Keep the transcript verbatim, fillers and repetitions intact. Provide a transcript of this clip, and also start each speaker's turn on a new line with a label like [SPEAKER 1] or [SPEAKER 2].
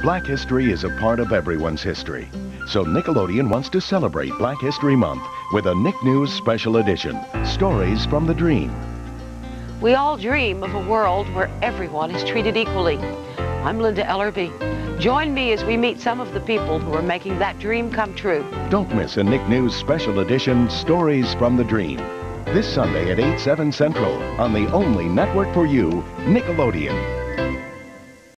[SPEAKER 1] Black history is a part of everyone's history. So Nickelodeon wants to celebrate Black History Month with a Nick News special edition, Stories from the Dream.
[SPEAKER 2] We all dream of a world where everyone is treated equally. I'm Linda Ellerby. Join me as we meet some of the people who are making that dream come true.
[SPEAKER 1] Don't miss a Nick News special edition, Stories from the Dream. This Sunday at eight, seven Central on the only network for you, Nickelodeon.